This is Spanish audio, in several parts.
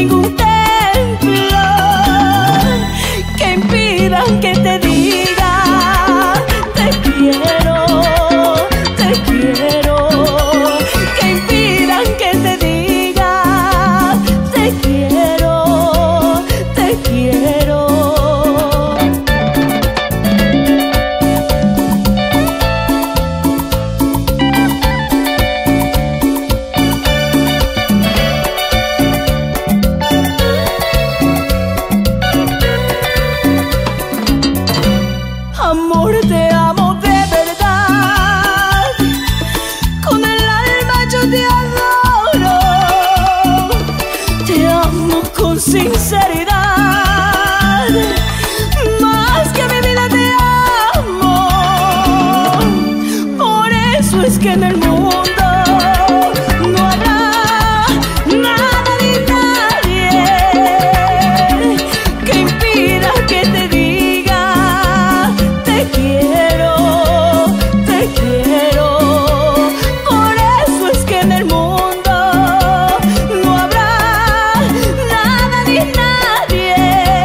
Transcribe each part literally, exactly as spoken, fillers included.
ningún templo que impidan que te diga te quiero, te quiero, que impidan que te diga te quiero, te quiero. Amor, te amo de verdad, con el alma yo te adoro, te amo con sinceridad, más que a mi vida te amo, por eso es que en el mundo no habrá nada ni nadie que impida que te diga te quiero, te quiero, por eso es que en el mundo no habrá nada ni nadie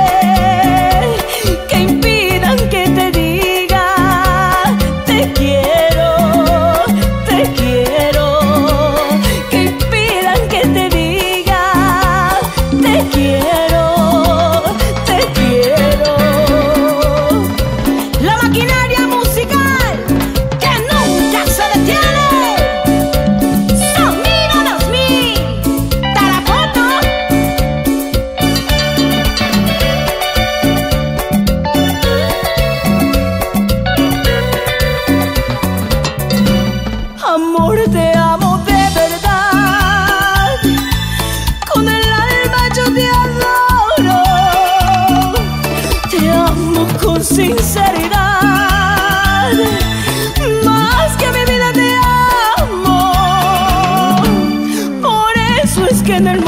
que impidan que te diga te quiero, te quiero, que impidan que te diga te quiero, te quiero. La maquinaria musical que nunca se detiene. Sonido dos mil. Tarapoto. Amor, te amo de verdad, con el alma yo te adoro, te amo con sinceridad, más que a mi vida te amo, por eso es que en el